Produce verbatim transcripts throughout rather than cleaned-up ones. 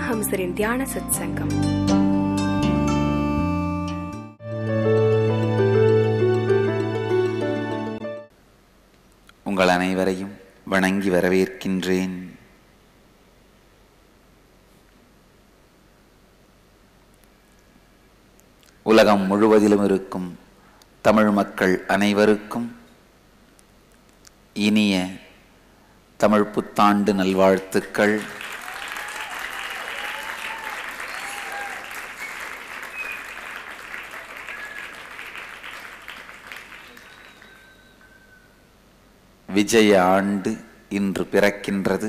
பரமஹம்சரின் தியான சத் சங்கம். உங்கள் அனைவரையும் வணங்கி வரவேற்கின்றேன். உலகம் முழுவதிலும் இருக்கும் தமிழ் மக்கள் அனைவருக்கும் இனிய தமிழ் புத்தாண்டு நல்வாழ்த்துக்கள். விஜய ஆண்டு இன்று பிறக்கின்றது.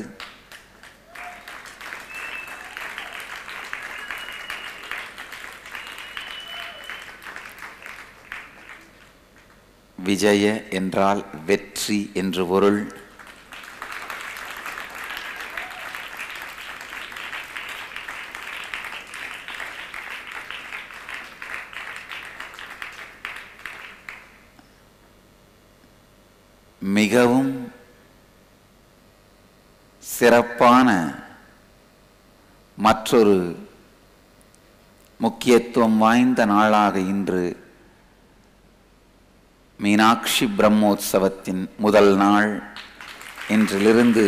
விஜய என்றால் வெற்றி என்று பொருள். மிகவும் சிறப்பான மற்றொரு முக்கியத்துவம் வாய்ந்த நாளாக இன்று மீனாட்சி பிரம்மோற்சவத்தின் முதல் நாள். இன்றிலிருந்து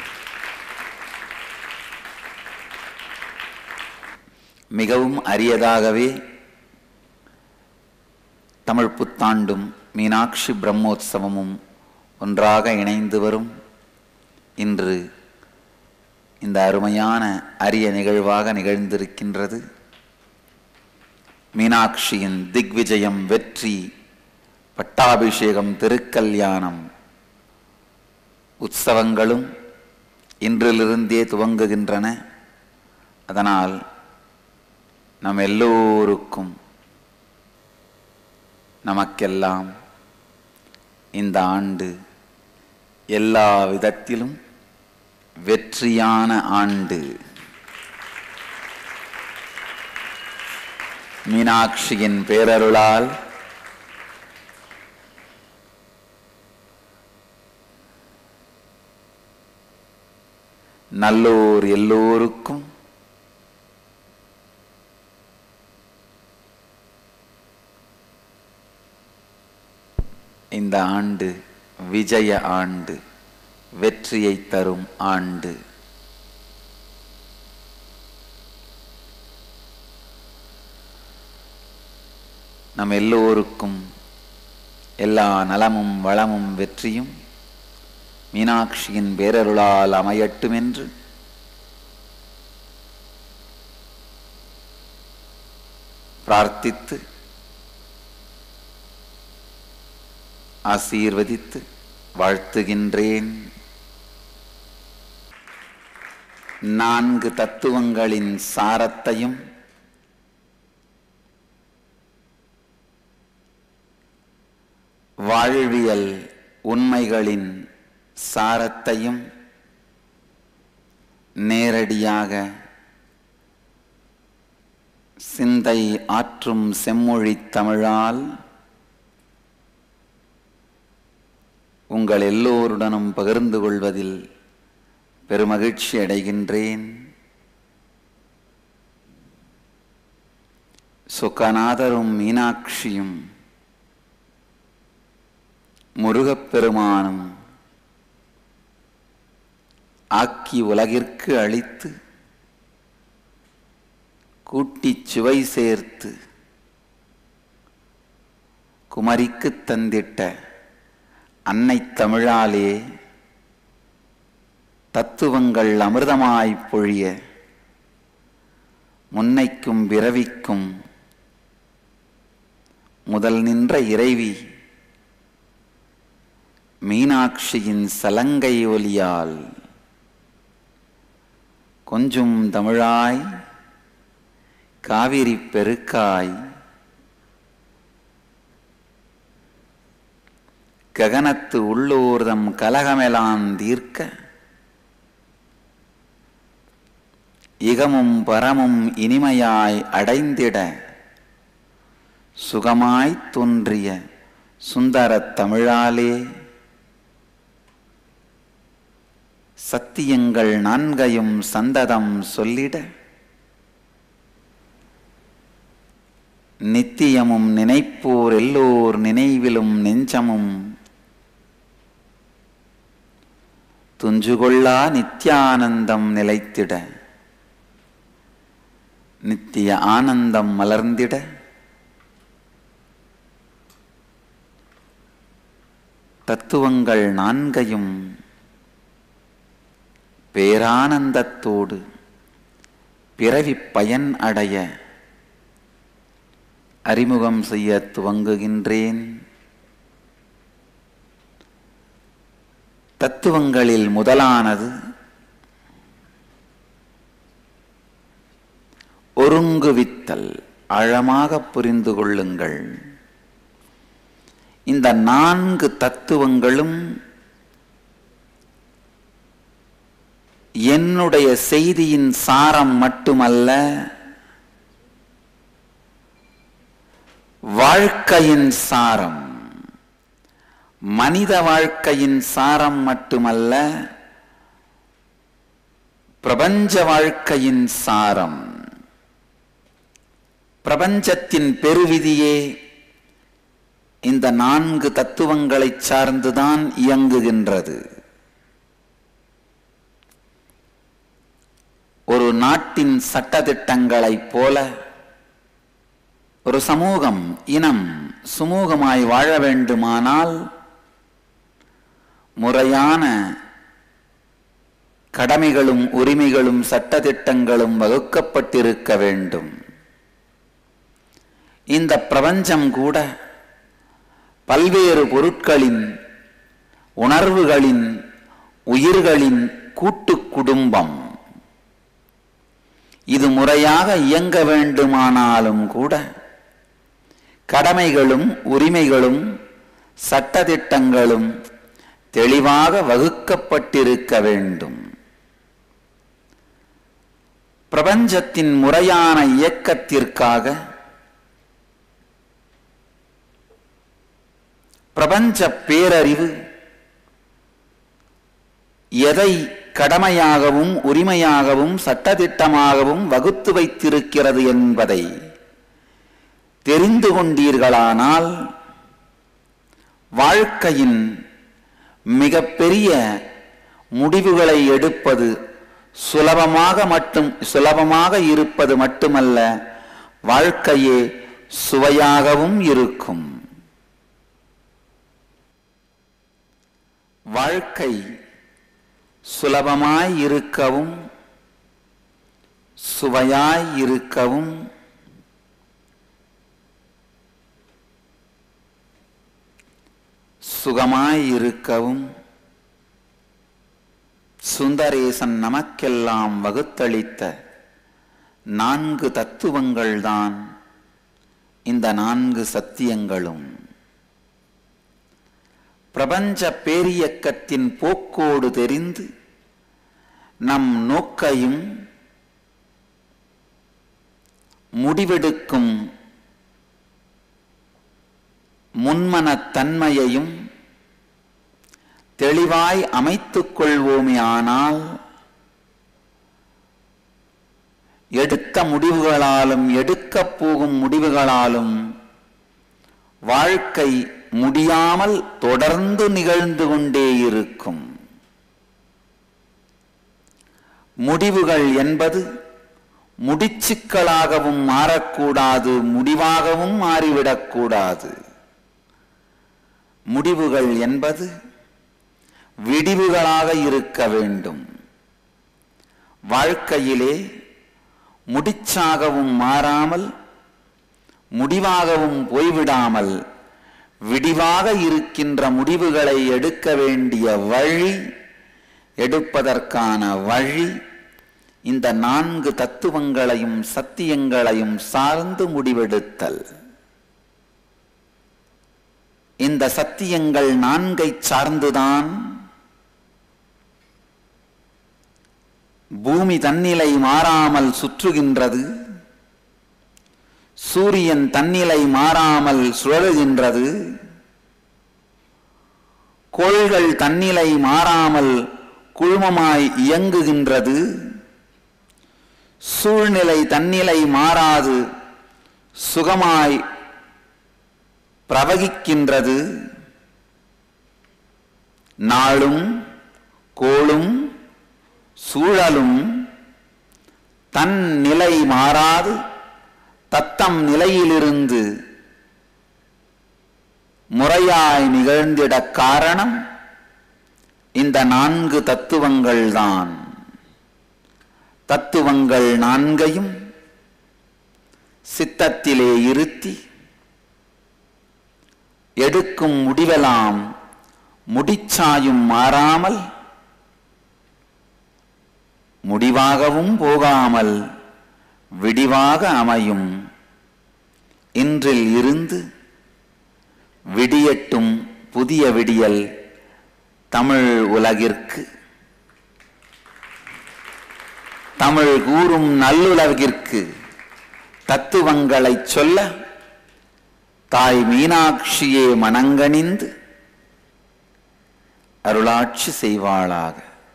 மிகவும் அரியதாகவே தமிழ் புத்தாண்டும் மீனாட்சி பிரம்மோற்சவமும் ஒன்றாக இணைந்து வரும். இன்று இந்த அருமையான அரிய நிகழ்வாக நிகழ்ந்திருக்கின்றது. மீனாட்சியின் திக்விஜயம், வெற்றி, பட்டாபிஷேகம், திருக்கல்யாணம் உற்சவங்களும் இன்றிலிருந்தே துவங்குகின்றன. அதனால் நம் எல்லோருக்கும் நமக்கெல்லாம் இந்த ஆண்டு எல்லா விதத்திலும் வெற்றியான ஆண்டு. மீனாட்சியின் பேரருளால் நல்லோர் எல்லோருக்கும் இந்த ஆண்டு விஜய ஆண்டு, வெற்றியை தரும் ஆண்டு. நம் எல்லோருக்கும் எல்லா நலமும் வளமும் வெற்றியும் மீனாட்சியின் பேரருளால் அமையட்டும் என்று பிரார்த்தித்து ஆசீர்வதித்து வாழ்த்துகின்றேன். நான்கு தத்துவங்களின் சாரத்தையும் வாழ்வியல் உண்மைகளின் சாரத்தையும் நேரடியாக சிந்தை ஆற்றும் செம்மொழி தமிழால் உங்கள் எல்லோருடனும் பகிர்ந்து கொள்வதில் பெருமகிழ்ச்சி அடைகின்றேன். சுகநாதரும் மீனாட்சியும் முருகப்பெருமானும் ஆக்கி உலகிற்கு அளித்து கூட்டிச் சுவை சேர்த்து குமரிக்கு தந்திட்ட அன்னை தமிழாலே தத்துவங்கள் அமிர்தமாய்ப் பொழிய முன்னைக்கும் பிறவிக்கும் முதல் நின்ற இறைவி மீனாட்சியின் சலங்கை ஒலியால் கொஞ்சும் தமிழாய் காவிரி பெருக்காய் ககனத்து உள்ளோர்தம் கலகமெலாம் தீர்க்க இகமும் பரமும் இனிமையாய் அடைந்திட சுகமாய்த் தோன்றிய சுந்தரத் தமிழாலே சத்தியங்கள் நான்கையும் சந்ததம் சொல்லிட நித்தியமும் நினைப்போர் எல்லோர் நினைவிலும் நெஞ்சமும் துஞ்சுகொள்ளா நித்யானந்தம் நிலைத்திட நித்திய ஆனந்தம் மலர்ந்திட தத்துவங்கள் நான்கையும் பேரானந்தத்தோடு பிறவி பயன் அடைய அறிமுகம் செய்ய துவங்குகின்றேன். தத்துவங்களில் முதலானது ஒருங்குவித்தல். ஆழமாக புரிந்து கொள்ளுங்கள். இந்த நான்கு தத்துவங்களும் என்னுடைய செய்தியின் சாரம் மட்டுமல்ல, வாழ்க்கையின் சாரம். மனித வாழ்க்கையின் சாரம் மட்டுமல்ல, பிரபஞ்ச வாழ்க்கையின் சாரம். பிரபஞ்சத்தின் பெருவிதியே இந்த நான்கு தத்துவங்களை சார்ந்துதான் இயங்குகின்றது. ஒரு நாட்டின் சட்டதிட்டங்களைப் போல ஒரு சமூகம், இனம் சுமூகமாய் வாழ வேண்டுமானால் முறையான கடமைகளும் உரிமைகளும் சட்டதிட்டங்களும் வகுக்கப்பட்டிருக்க வேண்டும். இந்த பிரபஞ்சம் கூட பல்வேறு பொருட்களின், உணர்வுகளின், உயிர்களின் கூட்டு குடும்பம். இது முறையாக இயங்க வேண்டுமானாலும் கூட கடமைகளும் உரிமைகளும் சட்டதிட்டங்களும் தெளிவாக வகுக்கப்பட்டிருக்க வேண்டும். பிரபஞ்சத்தின் முறையான இயக்கத்திற்காக பிரபஞ்ச பேரறிவு எதை கடமையாகவும் உரிமையாகவும் சட்டதிட்டமாகவும் வகுத்து வைத்திருக்கிறது என்பதை தெரிந்து கொண்டீர்களானால் வாழ்க்கையின் மிகப்பெரிய முடிவுகளை எடுப்பது சுலபமாக மட்டும் சுலபமாக இருப்பது மட்டுமல்ல, வாழ்க்கையே சுவையாகவும் இருக்கும். வாழ்க்கை சுலபமாய் இருக்கவும் சுவையாய் இருக்கவும் சுகமாய் இருக்கவும் சுந்தரேசன் நமக்கெல்லாம் வகுத்தளித்த நான்கு தத்துவங்கள்தான் இந்த நான்கு சத்தியங்களும். பிரபஞ்ச பேரியக்கத்தின் போக்கோடு தெரிந்து நம் நோக்கையும் முடிவெடுக்கும் முன்மனத்தன்மையையும் தெளிவாய் அமைத்துக் கொள்வோமே ஆனால் எடுத்த முடிவுகளாலும் எடுக்கப் போகும் முடிவுகளாலும் வாழ்க்கை முடியாமல் தொடர்ந்து நிகழ்ந்து கொண்டே இருக்கும். முடிவுகள் என்பது முடிச்சுக்களாகவும் மாறக்கூடாது, முடிவாகவும் மாறிவிடக்கூடாது. முடிவுகள் என்பது விடிவுகளாக இருக்க வேண்டும். வாழ்க்கையிலே முடிச்சாகவும் மாறாமல் முடிவாகவும் போய்விடாமல் விடிவாக இருக்கின்ற முடிவுகளை எடுக்க வேண்டிய வழி, எடுப்பதற்கான வழி இந்த நான்கு தத்துவங்களையும் சத்தியங்களையும் சார்ந்து முடிவெடுத்தல். இந்த சத்தியங்கள் நான்கை சார்ந்துதான் பூமி தன்னிலை மாறாமல் சுற்றுகின்றது, சூரியன் தன்னிலை மாறாமல் சுழலுகின்றது, கோள்கள் தன்னிலை மாறாமல் குழுமமாய் இயங்குகின்றது, சூழ்நிலை தன்னிலை மாறாது சுகமாய் பிரவகிக்கின்றது. நாளும் கோளும் சூழலும் தன் நிலை மாறாது தத்தம் நிலையிலிருந்து முறையாய் நிகழ்ந்திட காரணம் இந்த நான்கு தத்துவங்கள்தான். தத்துவங்கள் நான்கையும் சித்தத்திலே இருத்தி எடுக்கும் முடிவெல்லாம் முடிச்சாயும் மாறாமல் முடிவாகவும் போகாமல் விடிவாக அமையும். இன்றில் இருந்து விடியட்டும் புதிய விடியல் தமிழ் உலகிற்கு. தமிழ் கூறும் நல்லுலகிற்கு தத்துவங்களை சொல்ல தாய் மீனாட்சியே மனங்கனிந்து அருளாட்சி செய்வாளாக.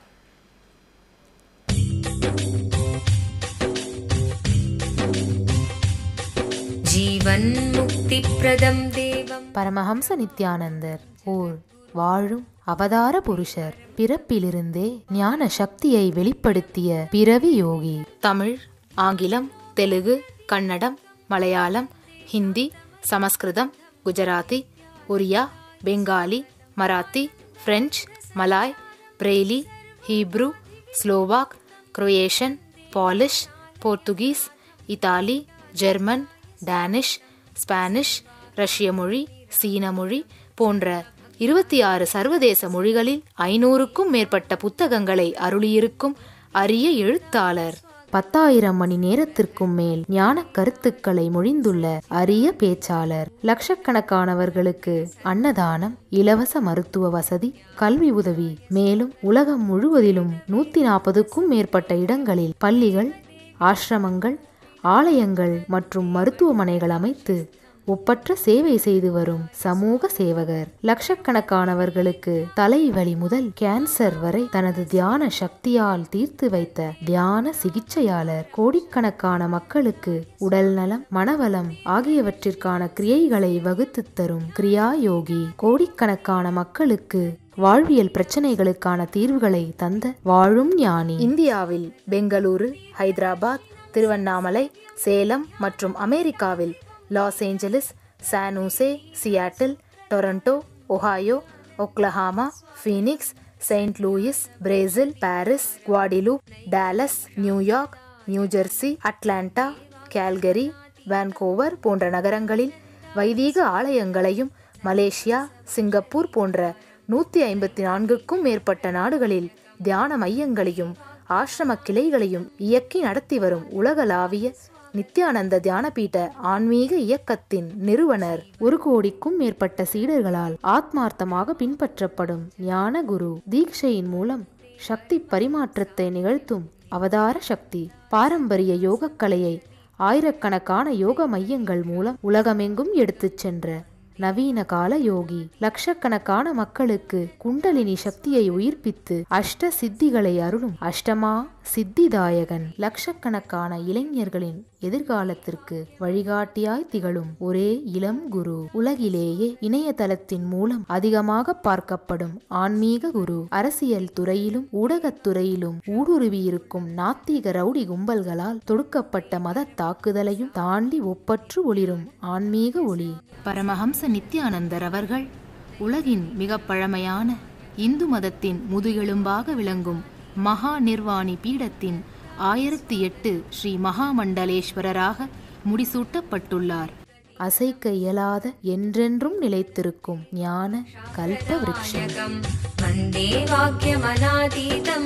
ஜீவன் முக்தி பிரதம் தேவம். பரமஹம்ச நித்யானந்தர் ஓர் வாழும் அவதார புருஷர். பிறப்பிலிருந்தே ஞான சக்தியை வெளிப்படுத்திய பிறவி யோகி. தமிழ், ஆங்கிலம், Telugu, Kannada, Malayalam, Hindi, Sanskrit, Gujarati, Oriya, Bengali, Marathi, French, Malay, Braille, Hebrew, Slovak, Croatian, Polish, Portuguese, Italy, German, Danish, Spanish, ரஷ்ய மொழி, சீன மொழி போன்ற இருபத்தி ஆறு சர்வதேச மொழிகளில் ஐநூறுக்கும் மேற்பட்ட புத்தகங்களை அருளியிருக்கும் அரிய எழுத்தாளர். பத்தாயிரம் மணி நேரத்திற்கும் மேல் ஞான கருத்துக்களை மொழிந்துள்ள அரிய பேச்சாளர். லட்சக்கணக்கானவர்களுக்கு அன்னதானம், இலவச மருத்துவ வசதி, கல்வி உதவி, மேலும் உலகம் முழுவதிலும் நூத்தி நாற்பதுக்கும் மேற்பட்ட இடங்களில் பள்ளிகள், ஆசிரமங்கள், ஆலயங்கள் மற்றும் மருத்துவமனைகள் அமைத்து ஒப்பற்ற சேவை செய்து வரும் சமூக சேவகர். லட்சக்கணக்கானவர்களுக்கு தலைவலி முதல் கேன்சர் வரை தனது தியான சக்தியால் தீர்த்து வைத்த தியான சிகிச்சையாளர். கோடிக்கணக்கான மக்களுக்கு உடல் நலம், மனவளம் ஆகியவற்றிற்கான கிரியைகளை வகுத்து தரும் கிரியா யோகி. கோடிக்கணக்கான மக்களுக்கு வாழ்வியல் பிரச்சனைகளுக்கான தீர்வுகளை தந்த வாழும் ஞானி. இந்தியாவில் பெங்களூரு, ஹைதராபாத், திருவண்ணாமலை, சேலம் மற்றும் அமெரிக்காவில் Los Angeles, San Jose, Seattle, Toronto, Ohio, Oklahoma, Phoenix, Saint Louis, Brazil, Paris, Guadeloupe, Dallas, New York, New Jersey, Atlanta, Calgary, Vancouver போன்ற நகரங்களில் வைதீக ஆலயங்களையும், மலேசியா, சிங்கப்பூர் போன்ற நூத்தி ஐம்பத்தி நான்குக்கும் மேற்பட்ட நாடுகளில் தியான மையங்களையும் ஆசிரம கிளைகளையும் இயக்கி நடத்தி வரும் உலகளாவிய நித்யானந்த தியானபீட ஆன்மீக இயக்கத்தின் நிறுவனர். ஒரு கோடிக்கும் மேற்பட்ட சீடர்களால் ஆத்மார்த்தமாக பின்பற்றப்படும் ஞான குரு. தீட்சையின் மூலம் சக்தி பரிமாற்றத்தை நிகழ்த்தும் அவதார சக்தி. பாரம்பரிய யோகக்கலையை ஆயிரக்கணக்கான யோக மையங்கள் மூலம் உலகமெங்கும் எடுத்துச் சென்ற நவீன கால யோகி. லட்சக்கணக்கான மக்களுக்கு குண்டலினி சக்தியை உயிர்ப்பித்து அஷ்ட சித்திகளை அருளும் அஷ்டமா சித்திதாயகன். லட்சக்கணக்கான இளைஞர்களின் எதிர்காலத்திற்கு வழிகாட்டியாய் திகழும் ஒரே இளம் குரு. உலகிலேயே இணையதளத்தின் மூலம் அதிகமாக பார்க்கப்படும் ஆன்மீக குரு. அரசியல் துறையிலும் ஊடகத்துறையிலும் ஊடுருவியிருக்கும் நாத்திக ரவுடி கும்பல்களால் தொடுக்கப்பட்ட மத தாக்குதலையும் தாண்டி ஒப்பற்று ஒளிரும் ஆன்மீக ஒளி. பரமஹம்ச நித்யானந்தர் அவர்கள் உலகின் மிக பழமையான இந்து மதத்தின் முதுகெலும்பாக விளங்கும் மகா நிர்வாணி பீடத்தின் ஆயிரத்தி எட்டு ஸ்ரீ மகாமண்டலேஸ்வரராக முடிசூட்டப்பட்டுள்ளார். அசைக்க இயலாத என்றென்றும் நிலைத்திருக்கும் ஞான கல்ப விருட்சம். வந்தே வாக்கியமநாதீதம்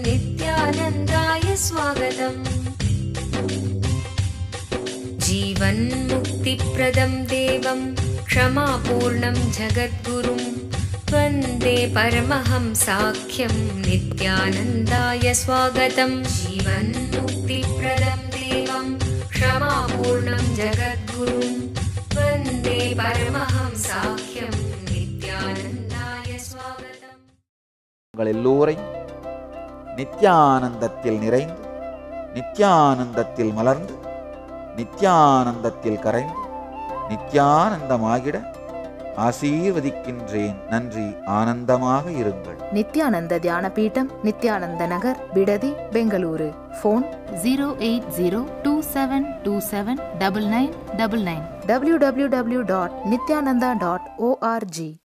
நித்யானந்தாய ஸ்வாகதம். ஜீவன் முக்தி பிரதம் தேவம் க்ஷமாபூர்ணம் ஜகத்குரும் வந்தே பரமஹம்சாख्यं நித்யானந்தாய ஸ்வாகதம். ஜீவன் முக்தி பிரதம் தேவம் க்ஷமாபூர்ணம் ஜகத்குரும் வந்தே பரமஹம்சாख्यं நித்யானந்தாய ஸ்வாகதம். உங்கள் எல்லோரையும் நித்யானந்தத்தில் நிறைந்து நித்யானந்தத்தில் மலர்ந்து நித்யானந்தத்தில் கரைந்து நித்யானந்தமாகிட ஆசீர்வதிக்கின்றேன். நன்றி. ஆனந்தமாக இருங்கள். Nithyananda Dhyana Peetam, Nithyananda Nagar, Bidadi, Bengaluru. Phone zero eight zero two seven two seven double nine double nine. W W W dot Nithyananda dot O R G.